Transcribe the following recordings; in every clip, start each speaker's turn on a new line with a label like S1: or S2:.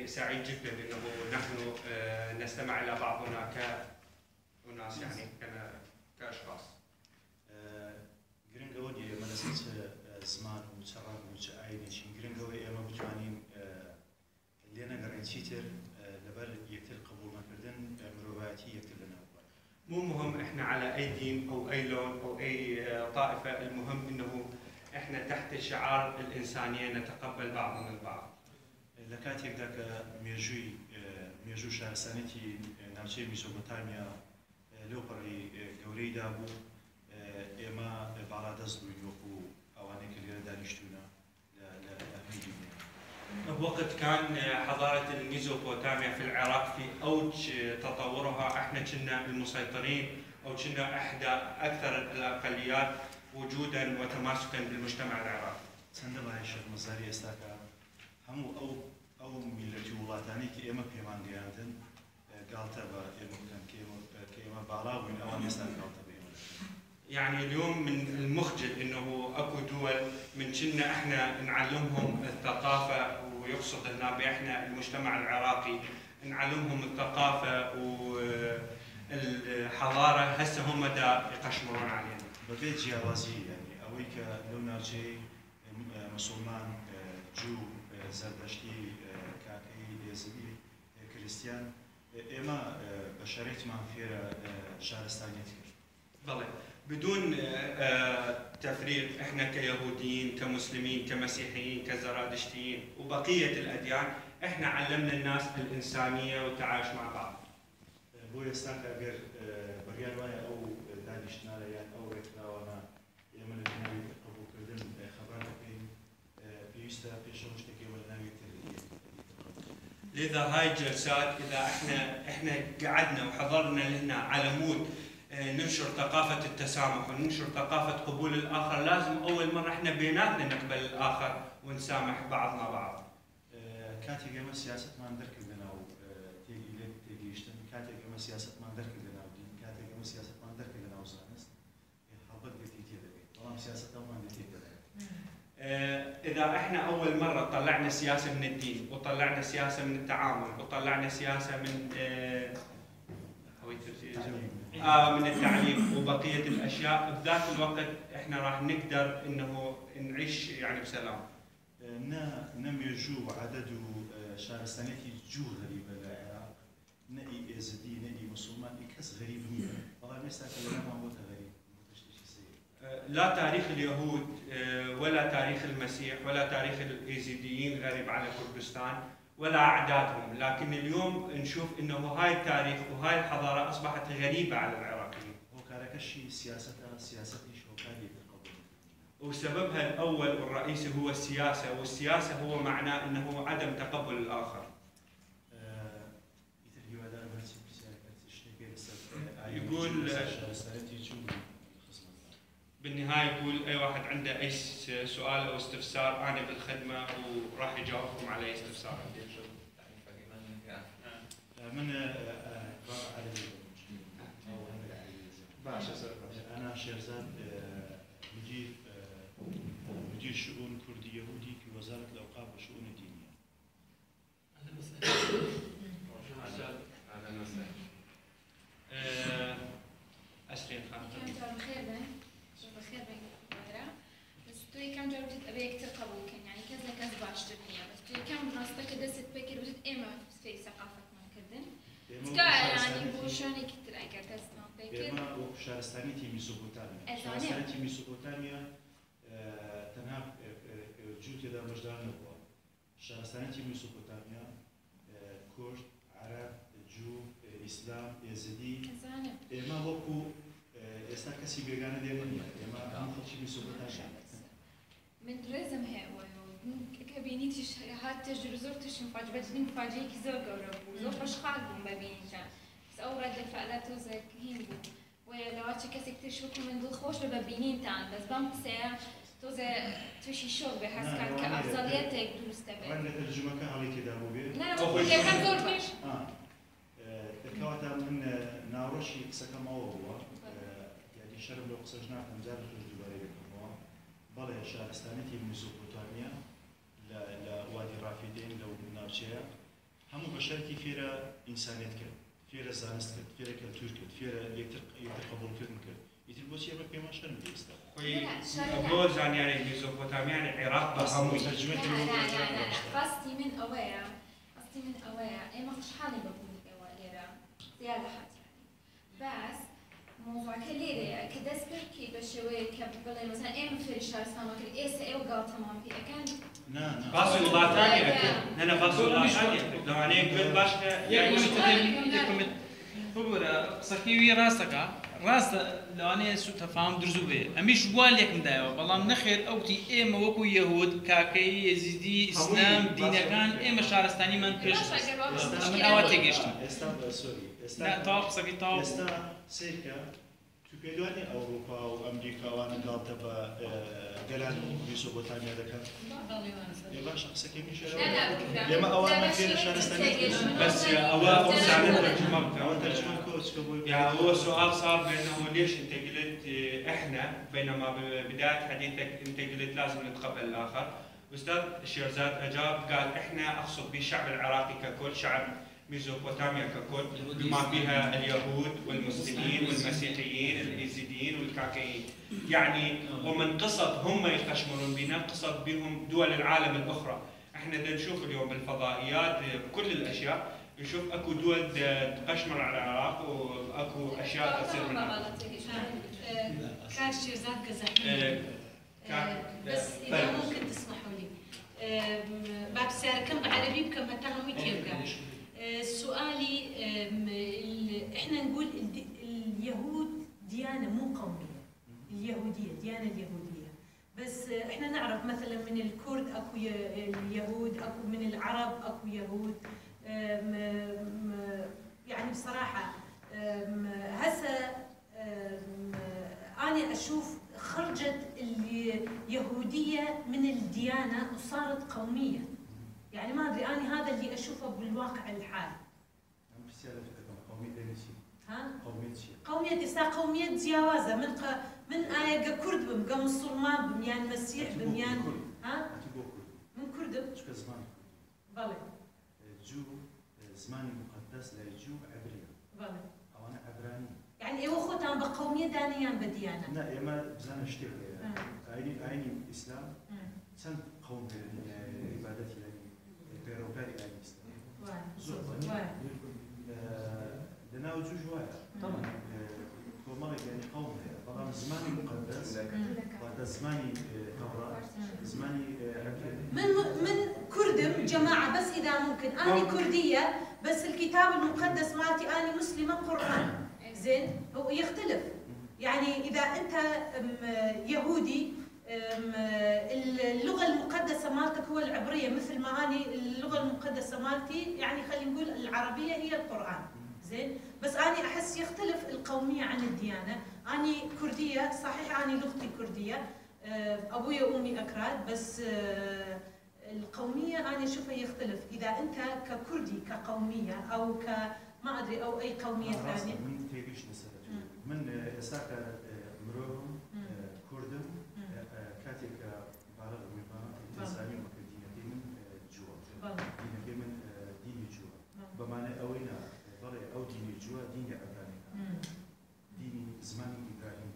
S1: يعني سعيد جدا انه نحن نستمع الى بعضنا كأناس يعني كاشخاص.
S2: گرنگەوە دی ئێمە لەسەر زمان و چڕاک و چ ئاینێکی گرنگەوەی ئێمە بتوانین لێ نەگەڕین چیتر لەبەر یەکتر قبول نەکردن مرۆڤایەتی یەکتر لەناو.
S1: مو مهم احنا على اي دين او اي لون او اي طائفه، المهم انه احنا تحت شعار الانسانيه نتقبل بعضنا البعض.
S2: لە کاتێکدا کە مێژوو شارستانێتی ناوچەی میسۆپۆتامیا لەو پەڕی گەورەیدا بوو، ئێمە باڵادەست بووین وەکو ئەوانەی کە لێرە دانیشتوونە لە هەمووی دنیا.
S1: وقت كان حضارة الميزوبوتاميا في العراق في أوج تطورها، احنا كنا المسيطرين أو كنا إحدى أكثر الأقليات وجودا وتماسكا بالمجتمع العراقي.
S2: چەندە باش مەزاری ئێستاکە هەموو ئەو میلەتی وڵاتانی کە ئێمە پەیمان گەیاندن گاڵتە بە ئێمە بکەن کە ئێمە باڵا بووین، ئەوان ئێستا گاڵتە بە ئێمە.
S1: يعني اليوم من المخجل انه اكو دول من كنا احنا نعلمهم الثقافه، ويقصد هنا باحنا المجتمع العراقي نعلمهم الثقافه والحضاره، هسه هم دا يقشمرون علينا.
S2: ببيت جیاوازی يعني ئەوەی کە لەو ناوچەی مسلمان، جو، زەردەشتی، کاکەی، یێزدی، کریستیان، ئێمە بە شەرێکمان فێرە شارستانیەت کرد.
S1: بلى بدون تفريق، احنا كيهوديين كمسلمين كمسيحيين كزرادشتيين وبقيه الاديان، احنا علمنا الناس الانسانيه والتعايش مع بعض.
S2: بۆ ئێستاکە ئەگەر بەریان وایە ئەو دانیشتنانە یان ئەو ڕێکخراوانە ئێمە لە ناوی قبولکردن خەبەر دەکەین، پێویستە پێشەوە شتێک ئێمە لە ناوی تر.
S1: لذا هاي الجلسات اذا احنا قعدنا وحضرنا لهنا على مود ننشر ثقافة التسامح وننشر ثقافة قبول الآخر، لازم أول مرة إحنا بيناتنا نقبل الآخر ونسامح بعضنا بعض.
S2: كاتێک ئێمە سیاستمان دەرکردنە و تێگەیشتن، کاتێک ئێمە سیاستمان دەرکردنە و دین، کاتێک ئێمە سیاستمان دەرکردنە و زانست، هەڵبەت گرتی تێدەبێت، بەڵام سیاستەمان تێدەبێت.
S1: إذا إحنا أول مرة طلعنا سياسة من الدين وطلعنا سياسة من التعامل وطلعنا سياسة من من التعليم وبقية الأشياء، بذاك الوقت إحنا راح نقدر إنه نعيش يعني بسلام.
S2: نميجو عدد شارستانيتي جو غريبة للعراق، نأي يزدي نأي مسلمان كس غريب نية، والله ما يستاهل ما هو غريب.
S1: لا تاريخ اليهود ولا تاريخ المسيح ولا تاريخ اليزيديين غريب على كردستان ولا أعدادهم، لكن اليوم نشوف إنه هاي التاريخ وهاي الحضارة أصبحت غريبة على العراقيين.
S2: هو كاركشي سياستي شوكالي بالقبول.
S1: وسببها الأول والرئيسي هو السياسة، والسياسة هو معناه إنه عدم تقبل الآخر. يقول بالنهاية يقول أي واحد عنده أي سؤال أو استفسار أنا بالخدمة وراح يجاوبكم على أي استفسار عندي.
S2: من رابع علي أنا شيرزاد، مدير شؤون كردي يهودي في وزارة الأوقاف والشؤون الدينية.
S1: أهلا وسهلا. أهلا وسهلا. أسرين خانم.
S3: بخير بخير بس توي كم جربت أبيك تقبل كان يعني كذا كذا باش تبنيها، بس توي كم دراستك دست بكر وجدت إما في ثقافة ما كردن. يعني بوشاني كتير أكيد تسمع بكر.
S2: إما وشارستانيتي ميسوبوتاميا. شارستانيتي ميسوبوتاميا تنها جوت إذا مجدان نبوا. شارستانيتي ميسوبوتاميا كرد، عرب، جو، إسلام، يزيدي. إما وكو استاكسي بيجانا ديمانيا، إما هم خلشي ميسوبوتاميا.
S3: من رزم هي كبينيتش هات تجربة زرتش مفاجأة مفاجئة كزوج قرب وزوج أشخاص بمبينيشا، بس أول رد فعلات وزك هينبو ولو أشي كسر من دول خوش ببينين تان، بس بمسع توزة توشي شوق بحس كان كأفضليتك دروس تبع.
S2: وين الترجمة كهالي كده هو بيه؟
S3: لا بقول لك كم زور فيش؟
S2: الكواتا من ناروشي كسكما هو يعني شرب لو قصجنا مزار الجباري هو بله شارستانيتي ميسوبوتاميا لا وادي الرافدين لو ناوشيا هەموو بەشارێکی فێرە ئینسانیت کرد، فێرە زانست کرد، فێرە کەلتور کرد، فێرە یەکتر قبولکردن کرد. ئیتر بۆچی ئێمە پێمان شەرم ئێستا؟
S1: بۆ زانیاری میزۆپۆتامیانی عێراق بە هەمووی
S3: قەستی من ئەوەیە ئێمە خوشحاڵی بەبوونی ئێوە لێرە زیاد لە حەت بەس موضوعەکە لێرەیە کە دەست بکەی بە شێوەیە کە بڵێ مەسەڵەن ئێمە فێری شارستانەوە کرد ئێستا ئێوە گاڵتەمان پێ ئەەکەن
S1: باسی وڵاتانی ئەکرد نەنە باسی وڵاتانی ئەکرد لەوانەیە گوێت باشە
S4: ببوورە قسەکەوی ڕاستەکە ڕاستە لەوانەیە سوء تەفاهم دروست بێ ئەمیش وا لێکمدایەوە بەڵام نەخێر ئەوتی ئێمە وەکو یەهود کاکەی یەزیدی ئیسلام دینەکان ئێمە شارستانیمان پێش من ئەوە تێگەشتم
S2: ئێستا
S4: تاوا قسەکەی تاوا
S2: ئێستا سێکە تو پێدوانی ئەوروپا و ئەمریکاوانە گاڵتە بە گەلان میزۆپۆتامیا دەکەن باشە قسەکەی میشێرەوە ئێمە ئەوانە فێرە شارستانی
S1: بس ئەوە سانە ترجمة
S2: ئەوە تەرجمە کۆچکە بۆی
S1: يعني هو سؤال صار بأنه ليش أنت قلت إحنا بينما ببداية حديثك أنت قلت لازم نتقبل الآخر. أستاذ شيرزاد أجاب قال إحنا أقصد بالشعب العراقي ككل شعب ميزوبوتاميا ككل بما فيها اليهود والمسلمين والمسيحيين الإيزيديين والكاكيين يعني ومن قصد هم يخشمرون بنا قصد بهم دول العالم الأخرى. احنا نشوف اليوم بالفضائيات بكل الأشياء نشوف اكو دول تقشمر على العراق واكو اشياء تصير منها.
S5: كان شيرزاد قزح بس اذا ممكن تسمحوا لي باب سيركم بعربي بكم هتهم يتيبقى سؤالي احنا نقول اليهود ديانه مو قوميه، اليهوديه ديانه اليهوديه، بس احنا نعرف مثلا من الكرد اكو اليهود، اكو من العرب اكو يهود. يعني بصراحة هسه أنا أشوف خرجت اليهودية من الديانة وصارت قومية. يعني ما أدري أنا هذا اللي أشوفه بالواقع الحال. ها؟ قومية إسا قومية جوازة من آية كرد بم مسلمان بم يعني مسيح بم يعني ها؟ من كرد بلى
S2: جو زماني مقدس لجو عبرية.
S5: بلى.
S2: أو أنا عبراني.
S5: يعني إيه وخوتان بقومية دانيان بديانة.
S2: لا يا ما بزاف اشتغل. عيني الإسلام. سن قوم عبادتي يعني بيروكاري عن الإسلام.
S5: واي.
S2: لنا وجوج واحد. طبعا. وما يعني قوم طبعا زماني مقدس. وهذا زماني توراة. زماني
S5: من كردم جماعة بس إذا ممكن أنا كردية بس الكتاب المقدس مالتي أنا مسلمة قرآن زين هو يختلف يعني إذا أنت يهودي اللغة المقدسة مالتك هو العبرية مثل ما أنا اللغة المقدسة مالتي يعني خلينا نقول العربية هي القرآن زين بس أنا أحس يختلف القومية عن الديانة. أنا كردية صحيح أنا لغتي كردية أبويا وأمي أكراد بس القومية أنا أشوفها يختلف إذا أنت ككردي كقومية أو ما أدري أو أي قومية ثانية.
S2: من تيجيش نسأله من ساك مروهم كردم كاتك بالغ ويبان إنساني وكردية من جوا دين من دين جوا بمعنى أوينا ضري أو دين جوا دين عبراني دين زماني إبراهيم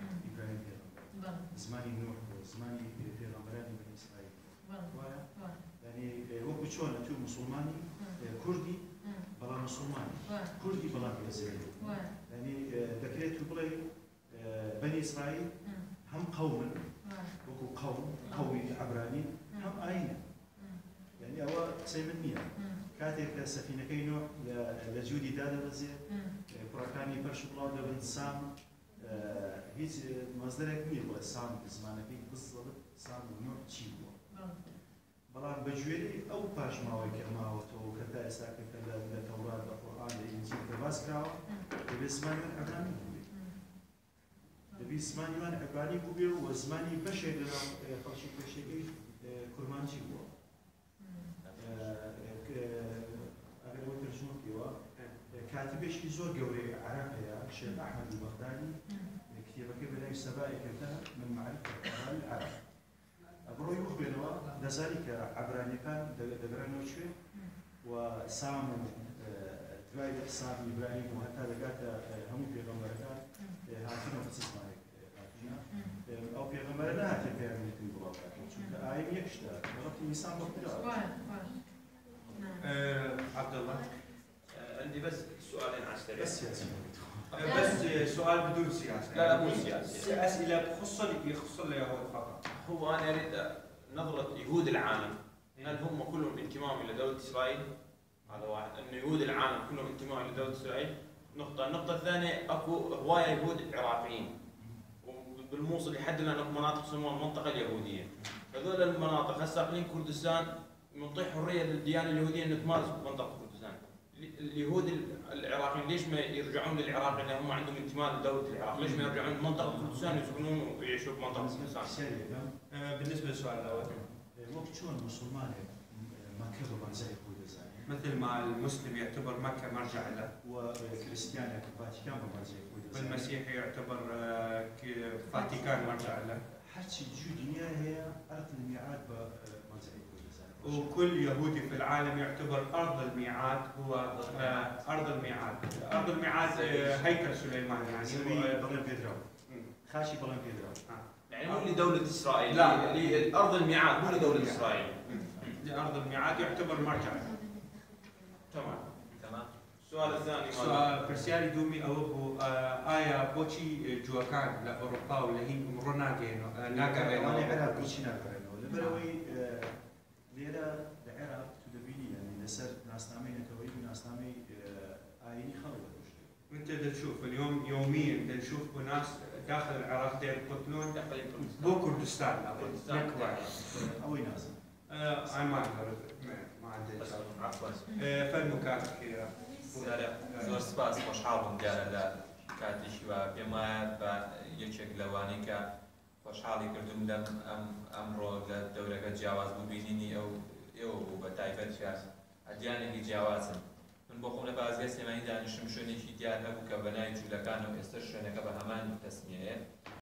S2: زماني نوح زماني بيغمراني بني إسرائيل يعني وقت شلون أنتو مسلماني كردي بلا مسلماني كردي بلا يزيدي يعني ذكرت بلاي بني إسرائيل هم قوم وكو قومي عبراني هم آينة يعني أو سيمنية كاتك سفينة كي نوح لجودي دادا وزير براكاني برشو بلاو بن سام هیچ مصدرێک نییە بۆ سام زمانەکەی بزڵت سام و نوح چی بووە بەڵام بەگوێرەی ئەو پاشماوەی کە ماوەتەوە کە تا ئێستا کە لە تەورات لە قورئان لە ئینجیل کە باس کراوە دەبێت زمانیان عەبرانی بووبێ دەبێت زمانیان عەبرانی بووبێ و زمانی بەشێک لە خەڵکی پێشەکەی کورمانجی بووە ئەگەر ئەوە تەرجمە بکەیەوە كاتبێکی زۆر گەورەی عراقەیە شێخ ئەحمەد بەغدادی کتێبەکەی بەلای سەبایی کردە من معرفة العرب بڕۆی بخوێنەوە دەزانی کە عەبرانیەکان دەگەڕێنەوە کوێ وسام دوای سام ئیبراهیم و هەتا دەگاتە هەموو پێغەمبەرەکان هاتوونە بچسمانێک هاتوونە ئەو پێغەمبەرە نهاتێ پێیانوتن بڵاوکاتن چونکە ئایم یەک شتە بەڵەتی میسان بەخوداوە.
S1: عبد الله
S6: عندي بس سؤالين عسكريين
S2: بس سياسي
S1: بس سؤال بدون سياسة.
S6: لا مو سياسي.
S1: أسئلة يخص اليهود فقط.
S6: هو انا اريد نظره يهود العالم هل هم كلهم انتمائهم الى دوله اسرائيل؟ هذا واحد، انه يهود العالم كلهم انتمائهم الى دوله اسرائيل. النقطه الثانيه اكو هوايه يهود عراقيين وبالموصل لحد الان اكو مناطق يسموها المنطقه اليهوديه. هذول المناطق هسه اقليم كردستان منطي حريه للديانه اليهوديه ان تمارس بمنطقه كردستان. اليهود العراقيين ليش ما يرجعون للعراق لان هم عندهم انتماء لدوله العراق؟ ليش ما يرجعون لمنطقه كردستان يسكنون ويعيشوا بمنطقه كردستان؟
S1: بالنسبة للسؤال الأول
S2: وقت شلون مسلمان مكة بمرجع كردستان
S1: مثل ما المسلم يعتبر مكة مرجع له
S2: وكريستيان فاتيكان بمرجع كردستان
S1: والمسيحي يعتبر فاتيكان مرجع له
S2: هرشي جو دنيا هي أرض الميعاد بمرجع كردستان
S1: وكل يهودي في العالم يعتبر أرض الميعاد هو أرض الميعاد. أرض الميعاد هيكل سليمان يعني
S2: بلان بيدراو خاشي بلان بيدراو
S6: يعني مو لدوله اسرائيل،
S1: لا.
S6: لارض الميعاد مو لدوله اسرائيل.
S1: لأرض الميعاد يعتبر مرجع.
S6: تمام. السؤال الثاني
S1: سؤال برسيالي دومي أو بو آيا بوشي جواكان لأوروبا ولا هي مروناجينو ناقرينو.
S2: أنا عراق بوشي ناقرينو لبروي ليرة العراق تدبيني يعني لسر ناسنامي نتوي وناسنامي آيني خلوة.
S1: أنت تشوف اليوم يوميا نشوف ناس داخل العراق يقتلون بو كردستان لا
S2: أوي ناس.
S1: ما عندي
S6: عفوا
S1: فالمكاتب كذا.
S7: زۆر سپاس خۆشحاڵ بووم دیارە لە کاتیشی وە پێم وایە بە یەکێک لەوانەی کە خۆشحاڵی کردوم لەم ئەمڕۆ لە دەورەکە جیاواز بوو بینینی ئێوە بوو بە تایبەت ئەدیانێکی جیاوازن. من بۆ خۆم لە بازگای سلێمانی دانیشتم شوێنێکی دیار هەبوو کە بەناوی جوولەکانەوە ئێستا شوێنەکە بە هەمان تەسمیەیە